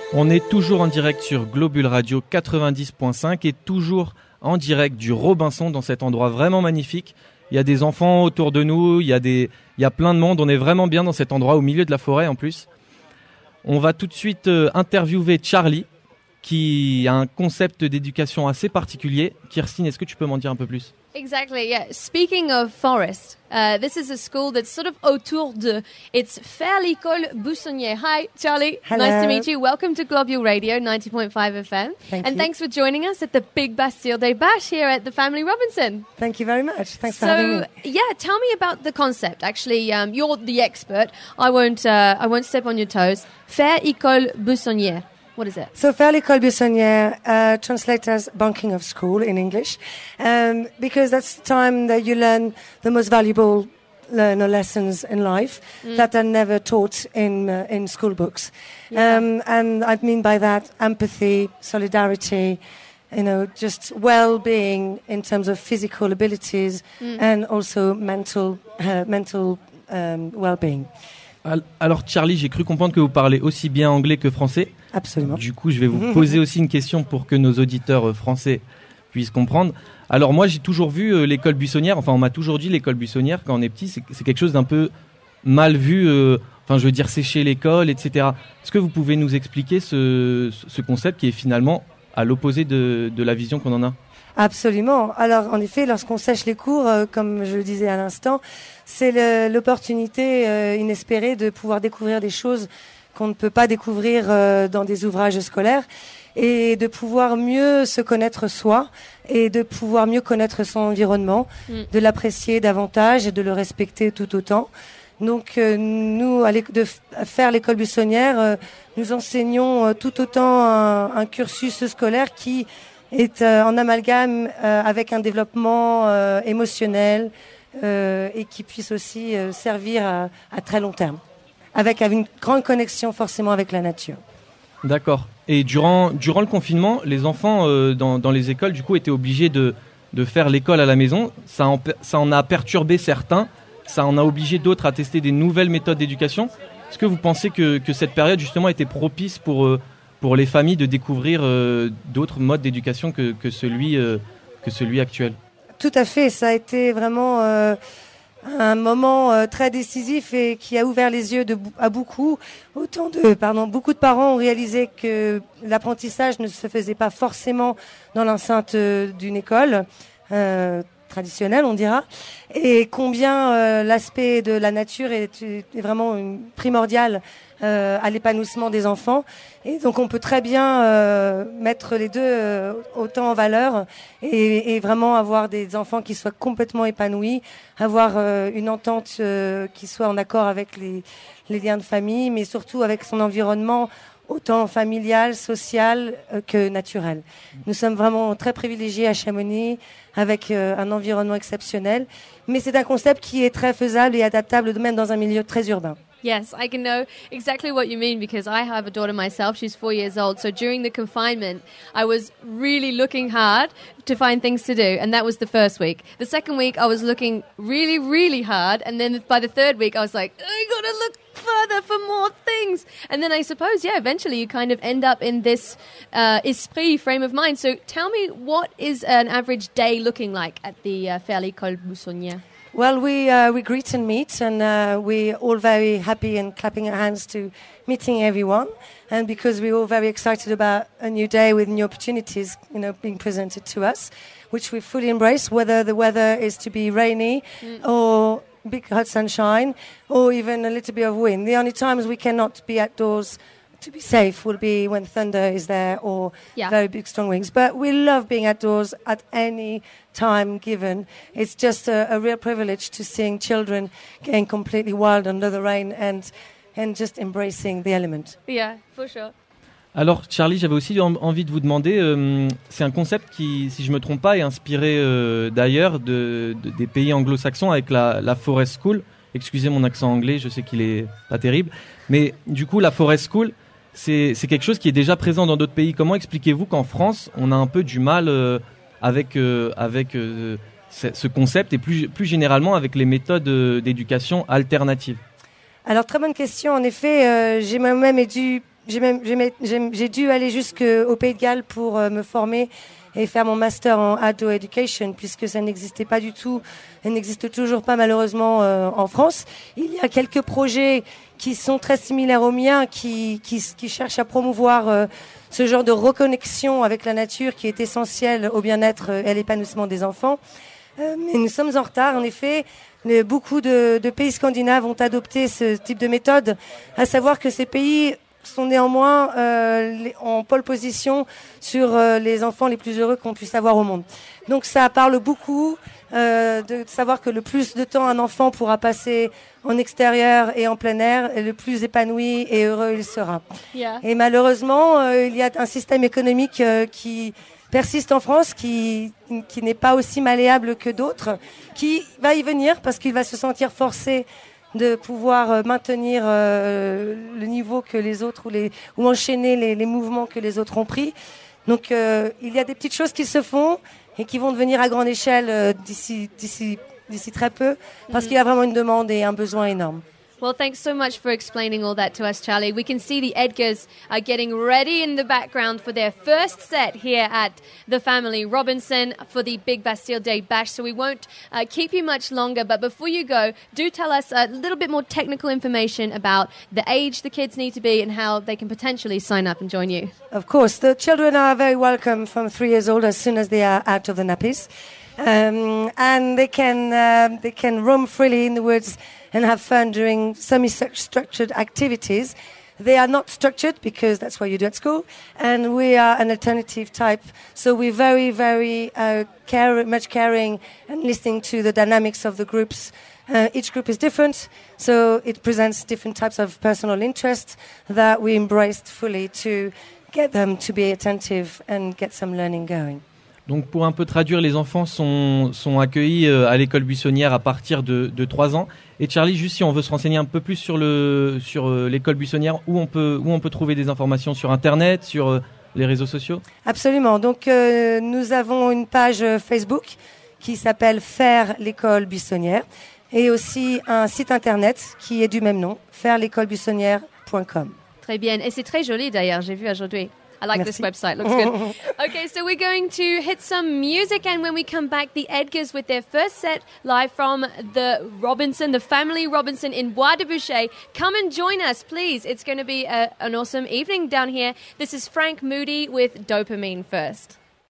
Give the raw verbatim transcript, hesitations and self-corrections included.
On est toujours en direct sur Globule Radio quatre-vingt-dix point cinq et toujours en direct du Robinson dans cet endroit vraiment magnifique. Il y a des enfants autour de nous, il y a des, il y a plein de monde. On est vraiment bien dans cet endroit au milieu de la forêt en plus. On va tout de suite euh, interviewer Charlie qui a un concept d'éducation assez particulier. Kirstine, est-ce que tu peux m'en dire un peu plus? Exactly, yeah. Speaking of forest, uh, this is a school that's sort of autour de. It's Faire l'École Buissonnière. Hi, Charlie. Hello. Nice to meet you. Welcome to Globule Radio ninety point five F M. Thank and you. thanks for joining us at the Big Bastille Day Bash here at the Family Robinson. Thank you very much. Thanks so, for having me. yeah, tell me about the concept. Actually, um, you're the expert. I won't. Uh, I won't step on your toes. Faire École Buissonnière. What is it? So, Faire l'École Buissonnière uh, translates as bunking of school in English, um, because that's the time that you learn the most valuable learner lessons in life mm. that are never taught in uh, in school books. Yeah. Um, and I mean by that empathy, solidarity, you know, just well-being in terms of physical abilities mm. and also mental uh, mental um, well-being. Alors Charlie, j'ai cru comprendre que vous parlez aussi bien anglais que français. Absolument. Du coup, je vais vous poser aussi une question pour que nos auditeurs français puissent comprendre. Alors moi, j'ai toujours vu euh, l'école buissonnière, enfin on m'a toujours dit l'école buissonnière quand on est petit, c'est, c'est quelque chose d'un peu mal vu, euh, enfin je veux dire sécher l'école, et cetera. Est-ce que vous pouvez nous expliquer ce, ce concept qui est finalement à l'opposé de, de la vision qu'on en a ? Absolument. Alors, en effet, lorsqu'on sèche les cours, euh, comme je le disais à l'instant, c'est le, l'opportunité euh, inespérée de pouvoir découvrir des choses qu'on ne peut pas découvrir euh, dans des ouvrages scolaires et de pouvoir mieux se connaître soi et de pouvoir mieux connaître son environnement, mm. de l'apprécier davantage et de le respecter tout autant. Donc, euh, nous, à, de f- à faire l'école buissonnière, euh, nous enseignons euh, tout autant un, un cursus scolaire qui est euh, en amalgame euh, avec un développement euh, émotionnel euh, et qui puisse aussi euh, servir à, à très long terme, avec une grande connexion forcément avec la nature. D'accord. Et durant, durant le confinement, les enfants euh, dans, dans les écoles, du coup, étaient obligés de, de faire l'école à la maison. Ça en, ça en a perturbé certains, ça en a obligé d'autres à tester des nouvelles méthodes d'éducation. Est-ce que vous pensez que, que cette période, justement, était propice pour... Euh, pour les familles de découvrir euh, d'autres modes d'éducation que, que, celui, euh, que celui actuel? Tout à fait, ça a été vraiment euh, un moment euh, très décisif et qui a ouvert les yeux de, à beaucoup. Autant de, pardon, beaucoup de parents ont réalisé que l'apprentissage ne se faisait pas forcément dans l'enceinte euh, d'une école euh, traditionnelle, on dira, et combien euh, l'aspect de la nature est, est vraiment une, primordial Euh, à l'épanouissement des enfants. Et donc on peut très bien euh, mettre les deux euh, autant en valeur et, et vraiment avoir des enfants qui soient complètement épanouis, avoir euh, une entente euh, qui soit en accord avec les, les liens de famille, mais surtout avec son environnement autant familial, social euh, que naturel. Nous sommes vraiment très privilégiés à Chamonix avec euh, un environnement exceptionnel, mais c'est un concept qui est très faisable et adaptable même dans un milieu très urbain. Yes, I can know exactly what you mean because I have a daughter myself. She's four years old. So during the confinement, I was really looking hard to find things to do. And that was the first week. The second week, I was looking really, really hard. And then by the third week, I was like, I got to look further for more things. And then I suppose, yeah, eventually you kind of end up in this uh, esprit frame of mind. So tell me, what is an average day looking like at the uh, Faire l'École Buissonnière? Well, we uh, we greet and meet, and uh, we're all very happy and clapping our hands to meeting everyone. And because we're all very excited about a new day with new opportunities, you know, being presented to us, which we fully embrace, whether the weather is to be rainy mm. or big hot sunshine, or even a little bit of wind. The only times we cannot be outdoors to be safe will be when thunder is there or yeah. very big strong winds. But we love being outdoors at any time given. It's just a, a real privilege to seeing children getting completely wild under the rain and and just embracing the element. Yeah, for sure. Alors Charlie, j'avais aussi en, envie de vous demander, euh, c'est un concept qui, si je me trompe pas, est inspiré euh, d'ailleurs de, de, des pays anglo-saxons avec la, la Forest School. Excusez mon accent anglais, je sais qu'il est pas terrible, mais du coup la Forest School, c'est, c'est quelque chose qui est déjà présent dans d'autres pays. Comment expliquez-vous qu'en France, on a un peu du mal euh, avec, euh, avec euh, ce concept et plus, plus généralement avec les méthodes euh, d'éducation alternatives? Alors, très bonne question. En effet, euh, j'ai moi-même dû j'ai, même, j'ai, j'ai, j'ai dû aller jusqu'au Pays de Galles pour euh, me former et faire mon master en Ado Education, puisque ça n'existait pas du tout, et n'existe toujours pas malheureusement euh, en France. Il y a quelques projets qui sont très similaires aux miens, qui, qui, qui cherchent à promouvoir euh, ce genre de reconnexion avec la nature qui est essentiel au bien-être et à l'épanouissement des enfants. Euh, mais nous sommes en retard, en effet. Le, beaucoup de, de pays scandinaves ont adopté ce type de méthode, à savoir que ces pays sont néanmoins euh, les, en pole position sur euh, les enfants les plus heureux qu'on puisse avoir au monde. Donc ça parle beaucoup euh, de savoir que le plus de temps un enfant pourra passer en extérieur et en plein air, et le plus épanoui et heureux il sera. Yeah. Et malheureusement, euh, il y a un système économique euh, qui persiste en France, qui, qui n'est pas aussi malléable que d'autres, qui va y venir parce qu'il va se sentir forcé de pouvoir maintenir euh, le niveau que les autres ou, les, ou enchaîner les, les mouvements que les autres ont pris. Donc euh, il y a des petites choses qui se font et qui vont devenir à grande échelle euh, d'ici, d'ici, d'ici très peu, parce mm-hmm. qu'il y a vraiment une demande et un besoin énorme. Well, thanks so much for explaining all that to us, Charlie. We can see the Edgars are getting ready in the background for their first set here at the Family Robinson for the Big Bastille Day Bash. So we won't uh, keep you much longer. But before you go, do tell us a little bit more technical information about the age the kids need to be and how they can potentially sign up and join you. Of course, the children are very welcome from three years old as soon as they are out of the nappies. Um, and they can uh, they can roam freely in the woods and have fun during semi-structured activities. They are not structured because that's what you do at school, and we are an alternative type. So we're very, very uh, care, much caring and listening to the dynamics of the groups. Uh, each group is different, so it presents different types of personal interests that we embraced fully to get them to be attentive and get some learning going. Donc pour un peu traduire, les enfants sont, sont accueillis à l'école buissonnière à partir de, de trois ans. Et Charlie, juste si on veut se renseigner un peu plus sur, le, sur l'école buissonnière, où on, peut, où on peut trouver des informations sur Internet, sur les réseaux sociaux ? Absolument. Donc euh, nous avons une page Facebook qui s'appelle Faire l'école buissonnière et aussi un site Internet qui est du même nom, faire l'école buissonnière point com. Très bien. Et c'est très joli d'ailleurs, j'ai vu aujourd'hui. I like Merci. This website, looks good. Okay, so we're going to hit some music, and when we come back, the Edgars with their first set live from the Robinson, the Family Robinson in Bois de Boucher. Come and join us, please. It's going to be a, an awesome evening down here. This is Frank Moody with Dopamine first.